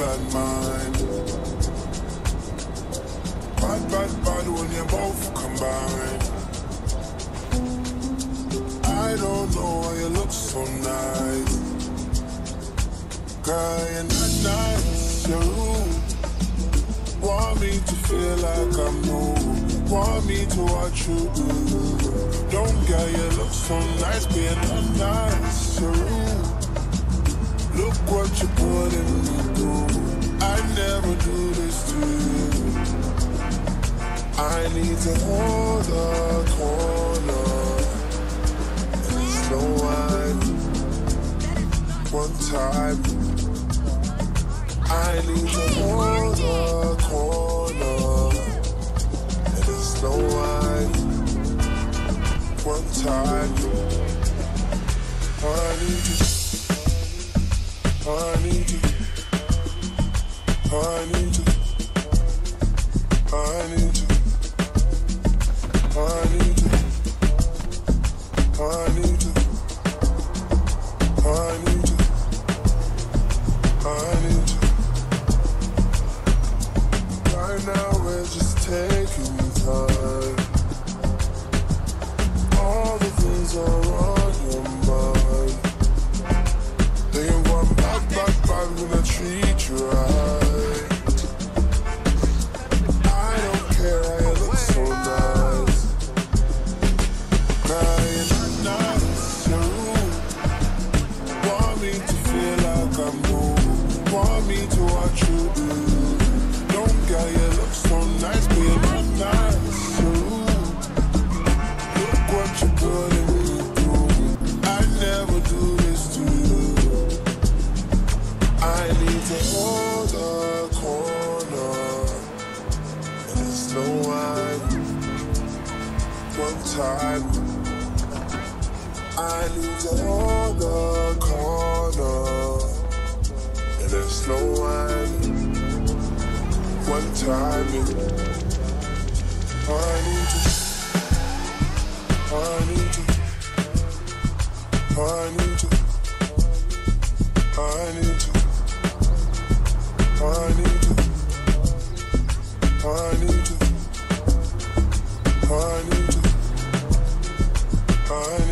bad mind. Bad when you both combine. I don't know why you look so nice. Girl, you're not nice, you're rude. Want me to feel like I'm new. Want me to watch you do. Don't get you look so nice, being not nice, you're rude. Look what you're putting me through. I never do this to you. I need to hold a corner. And it's no one time. I need to hold a corner. And it's no one time. I need to. I need you, I need you, I need you, I need you, I need you, I need you, I need you. Right now we're just taking time. All the things are on your mind. Then you want back when I treat you right. I don't care how you look so nice. Girl, you're not nice, you're rude. Want me to feel like I'm new. Want me to watch you do. Don't get you look so nice, but you're not nice, you're rude. Look what you're putting me through. I never do this to you. I need to hold a corner. And it's no one time. I need to hold a corner. And it's no one time. I need to. I need to. I need to. I need to. I need you, I need you, I need you, I need you.